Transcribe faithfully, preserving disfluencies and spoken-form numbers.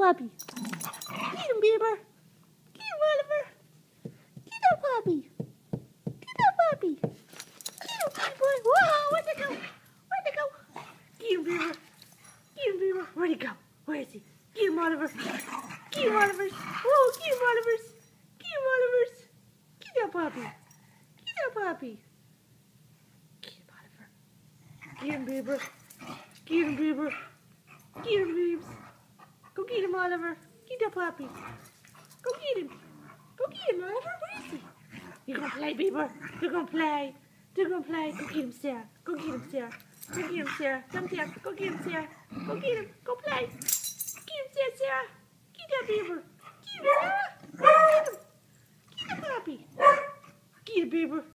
puppy. Get him, Beaver. Get him, Oliver. Get that puppy. Get that puppy. Get him, good boy. Whoa, where'd they go? Where'd they go? Get him, Beaver. Get him, Beaver. Where'd he go? Where is he? Get him, Oliver. Get him, Oliver. Whoa, get him, Oliver. Get him, Oliver. Get that puppy. Get that puppy. Get him, Oliver. Get him, Beaver. Get him, Beaver. Get him, Beebs. Go get him, Oliver. Get that puppy. Go get him. Go get him, Oliver. Where is he? You're gonna play, Beaver. You're gonna play. You're gonna play. Go get him, Sarah. Go get him, Sarah. Go get him, Sarah. Come, Sarah. Go get him, Sarah. Go get him. Go play. Get him, Sarah. Sarah. Get that Beaver. Get him, Sarah. Get him. Get the puppy. Get him, Beaver.